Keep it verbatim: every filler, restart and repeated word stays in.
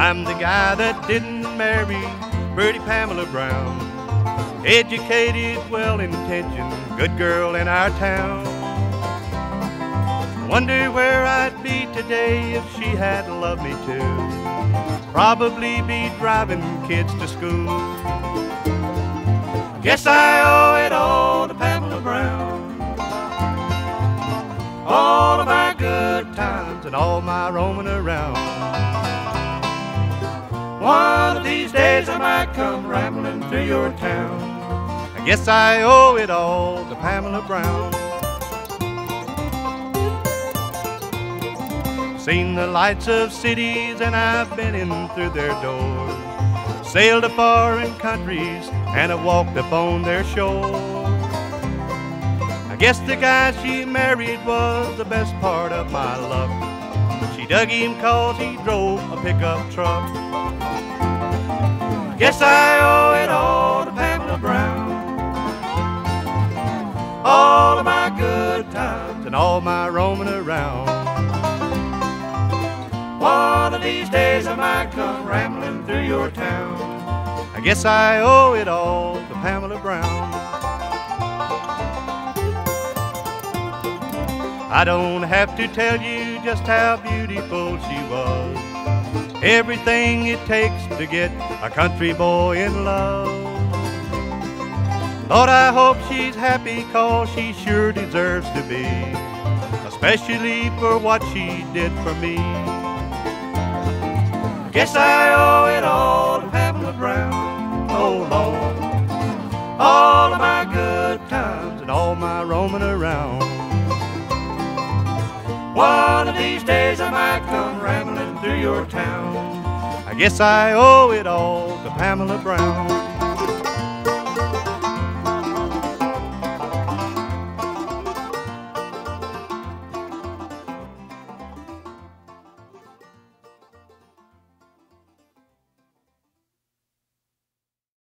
I'm the guy that didn't marry pretty Pamela Brown. Educated, well-intentioned, good girl in our town. Wonder where I'd be today if she had loved me too. Probably be driving kids to school. Guess I owe it all to Pamela Brown. All of my good times and all my roaming around. One of these days I might come rambling through your town. I guess I owe it all to Pamela Brown. Seen the lights of cities and I've been in through their doors. Sailed to foreign countries and I walked upon their shores. I guess the guy she married was the best part of my luck. She dug him 'cause he drove a pickup truck. I guess I owe it all to Pamela Brown. All of my good times and all my roaming around. One of these days I might come rambling through your town. I guess I owe it all to Pamela Brown. I don't have to tell you just how beautiful she was. Everything it takes to get a country boy in love. Lord, I hope she's happy 'cause she sure deserves to be, especially for what she did for me. Guess I owe it all to Pamela Brown. Oh Lord, all of my good times and all my roaming around. One of these days I might come rambling through your town. I guess I owe it all to Pamela Brown.